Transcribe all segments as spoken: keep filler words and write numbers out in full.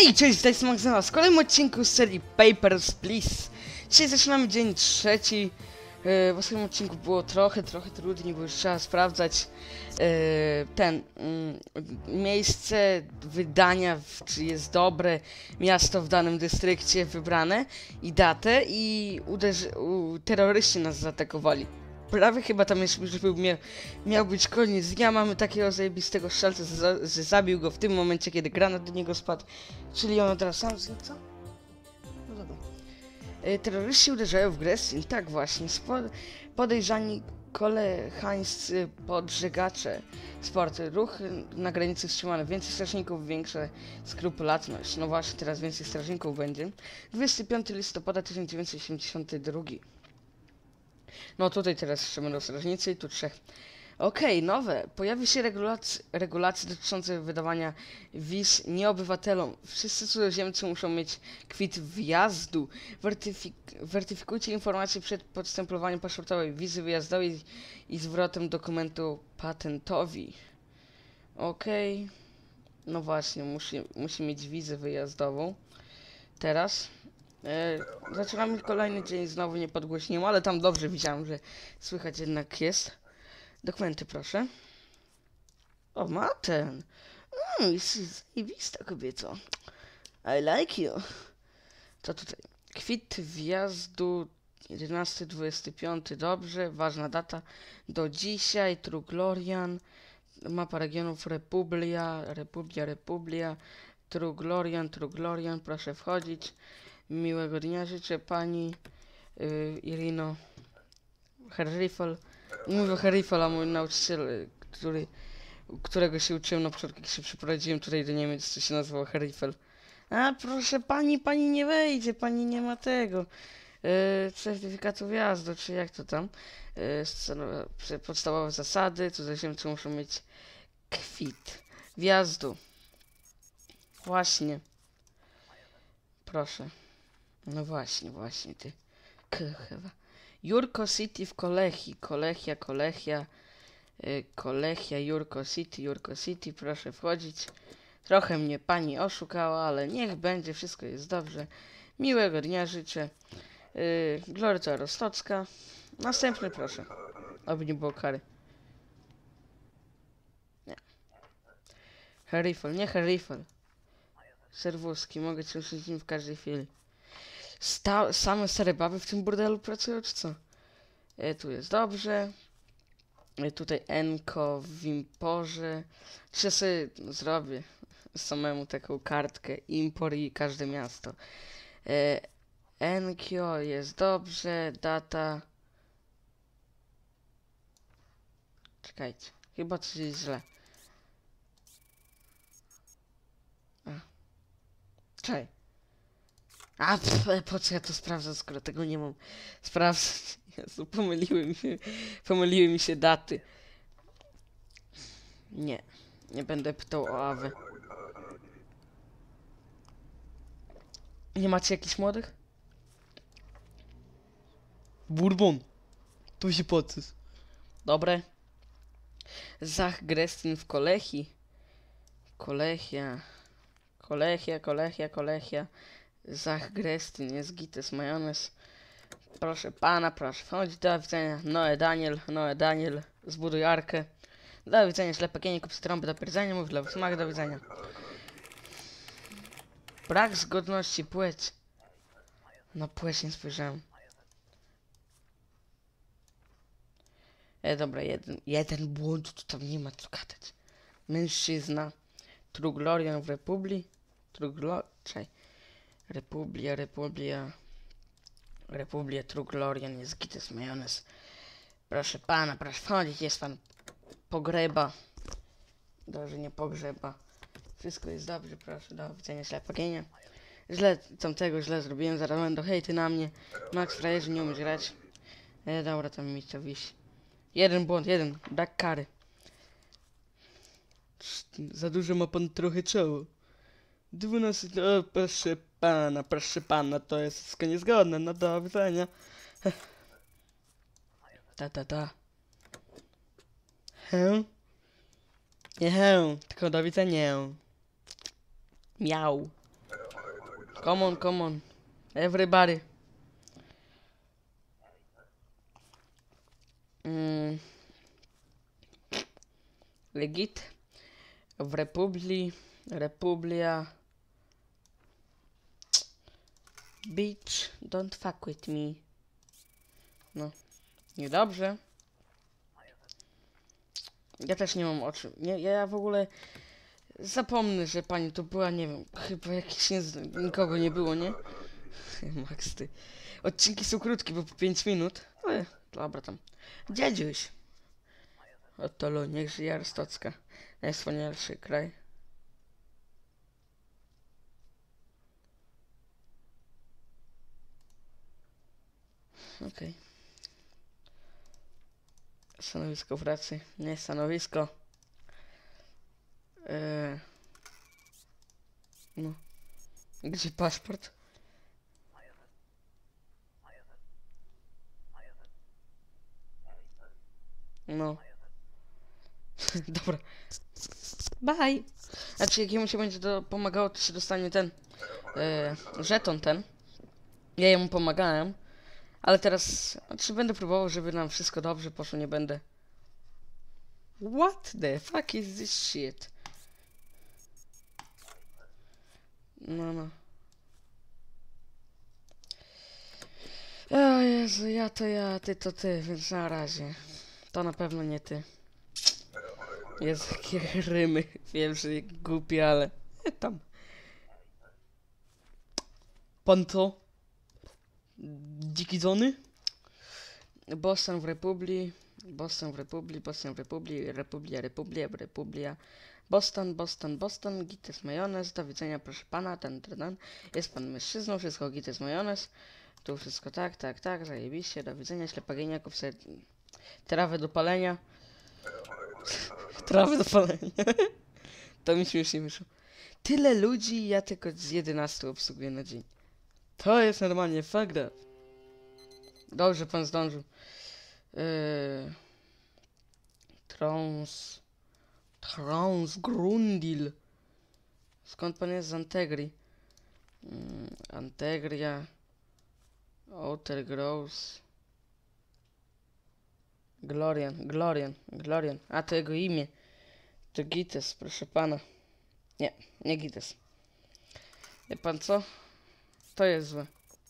Hej, cześć, to jest Magzena w kolejnym odcinku z serii Papers, Please. Dzisiaj zaczynamy dzień trzeci. E, w ostatnim odcinku było trochę, trochę trudniej, bo już trzeba sprawdzać e, ten mm, miejsce wydania, czy jest dobre miasto w danym dystrykcie wybrane i datę, i uderzy, u, terroryści nas zaatakowali. Prawie chyba tam jeszcze już był, miał, miał być koniec dnia. Mamy takiego zajebistego strzelca, że zabił go w tym momencie, kiedy granat do niego spadł. Czyli on teraz sam z co? No dobra. E, terroryści uderzają w Grestin, tak właśnie. Spo, podejrzani kolechańscy podżegacze. Sporty, ruch na granicy wstrzymany. Więcej strażników, większa skrupulatność. No właśnie, teraz więcej strażników będzie. dwudziestego piątego listopada tysiąc dziewięćset siedemdziesiąty drugi. No tutaj teraz jeszcze będą strażnicy i tu trzech. Okej, okay, nowe. Pojawi się regulacje, regulacje dotyczące wydawania wiz nieobywatelom. Wszyscy cudzoziemcy muszą mieć kwit wjazdu. Wertyfik wertyfikujcie informacje przed podstępowaniem paszportowej, wizy wyjazdowej i zwrotem dokumentu patentowi. Okej. Okay. No właśnie, musi, musi mieć wizę wyjazdową. Teraz. E, zaczynamy kolejny dzień, znowu nie podgłośniłem, ale tam dobrze widziałem, że słychać jednak jest. Dokumenty proszę. O, ma ten. Mm, jest zajebista kobieco. I like you. To tutaj. Kwit wjazdu jedenasty dwudziesty piąty, dobrze, ważna data. Do dzisiaj, True Glorian. Mapa regionów Republia, Republia, Republia. True Glorian, True Glorian, proszę wchodzić. Miłego dnia życzę pani yy, Irino Herrifel. Mówię Herrifel, a mój nauczyciel, który, którego się uczyłem na początku, jak się przeprowadziłem tutaj do Niemiec, co się nazywał Herrifel. A proszę pani, pani nie wejdzie, pani nie ma tego yy, certyfikatu wjazdu, czy jak to tam. Yy, podstawowe zasady, cudzoziemcy muszą mieć kwit wjazdu. Właśnie. Proszę. No właśnie, właśnie ty. Chyba. Jurko City w Kolechii. Kolechia, Kolechia. Yy, Kolechia, Jurko City, Jurko City. Proszę wchodzić. Trochę mnie pani oszukała, ale niech będzie, wszystko jest dobrze. Miłego dnia życzę. Yy, Gloryta Rostocka. Następny proszę. Oby nie było kary. Nie. Herrifel, nie Herrifel. Serwuski, mogę cię usłyszeć z nim w każdej chwili. Sta same stare baby w tym burdelu pracują, czy co? E, tu jest dobrze. E, tutaj Enko w Imporze. Czy ja sobie zrobię samemu taką kartkę Impor i każde miasto. E, Enkio jest dobrze. Data. Czekajcie. Chyba coś jest źle. A. Czekaj. A, pff, po co ja to sprawdzę, skoro tego nie mam sprawdzać? Jezu, pomyliły mi się, pomyliły mi się daty. Nie, nie będę pytał o Awę. Nie macie jakichś młodych? Bourbon. Tu się podcis. Dobre. Zach Grestin w Kolechii. Kolechia. Kolechia, Kolechia, Kolechia. Zach Grestin, jest gites majonez. Proszę pana, proszę wchodzić, do widzenia. Noe Daniel, Noe Daniel, zbuduj arkę. Do widzenia, ślepekienie, kup trąby do pierdzenia, mów dla smak, do widzenia. Brak zgodności, płeć. No płeć nie spojrzałem. E, dobra, jeden, jeden błąd, tu tam nie ma co gadać. Mężczyzna. True Glorian w Republii. True Glorian, czekaj. Republia, Republia. Republia, True Glorian, jest gites majonez. Proszę pana, proszę wchodzić, jest pan pogreba. Dobrze, nie pogrzeba. Wszystko jest dobrze, proszę, do widzenia, ślepakienie. Źle tamtego, źle zrobiłem, zaraz będą hejty na mnie. Max frajerzy, nie umiesz grać. E, dobra, tam mi to wisi. Jeden błąd, jeden, brak kary. Za dużo ma pan trochę czoło. dwanaście, o, proszę pana, proszę pana, to jest wszystko niezgodne, no do widzenia. Ta, ta, ta. Hę? Nie hę, tylko do widzenia. Miał. Come on, come on. Everybody. Mm. Legit. W Republii. Republia. Bitch, don't fuck with me. No. Niedobrze. Ja też nie mam oczu. Nie, ja w ogóle zapomnę, że pani tu była, nie wiem, chyba jakiś nie, nikogo nie było, nie? Max, ty. Odcinki są krótkie, bo po pięć minut. Ale dobra tam. Dziedziuś. Oto niech żyje Arstocka. Najwspanialszy kraj. Okej. Okay. Stanowisko pracy. Nie stanowisko. Eee. No. Gdzie paszport? No. Dobra. Bye. Znaczy, jak jemu się będzie to pomagało, to się dostanie ten e, żeton ten. Ja jemu pomagałem. Ale teraz, znaczy będę próbował, żeby nam wszystko dobrze poszło, nie będę. What the fuck is this shit? No, no. O Jezu, ja to ja, ty to ty, więc na razie. To na pewno nie ty. Jest jakie rymy. Wiem, że głupie, ale e, tam. Pan co? Dziki zony? Boston w Republii. Boston w Republii, Boston w Republii, Republia, Republia, Republia. Boston, Boston, Boston, gites majonez, do widzenia proszę pana, ten, ten, ten. Jest pan mężczyzną, wszystko gites majonez. Tu wszystko tak, tak, tak, zajebiście, do widzenia, ślepagieniaków sobie trawę do palenia. Trawę do palenia. To mi śmiesznie wyszło. Tyle ludzi, ja tylko z jedenastu obsługuję na dzień. To jest normalnie fucked up. Dobrze, pan zdążył. Yy... Trons... Trons Grundil. Skąd pan jest z Antegri? Yy, Antegria... Outer Gross... Glorian, Glorian, Glorian. A, to jego imię. To Gites, proszę pana. Nie, nie Gites. Wie pan co? To jest złe.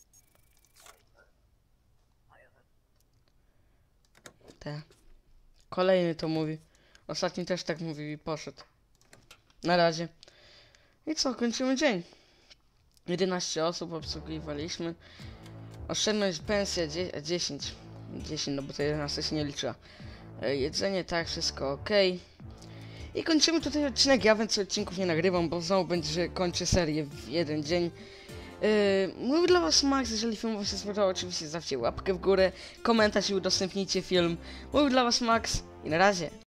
Te. Kolejny to mówi. Ostatni też tak mówił i poszedł. Na razie. I co, kończymy dzień. jedenaście osób obsługiwaliśmy. Oszczędność pensja dziesięć. dziesięć, no bo to jedenaście się nie liczyła. E, jedzenie, tak, wszystko ok. I kończymy tutaj odcinek. Ja więcej odcinków nie nagrywam, bo znowu będzie, że kończę serię w jeden dzień. Yy, mówił dla was Max, jeżeli film wam się spodobał, oczywiście zostawcie łapkę w górę, komentarz i udostępnijcie film. Mówił dla was Max i na razie.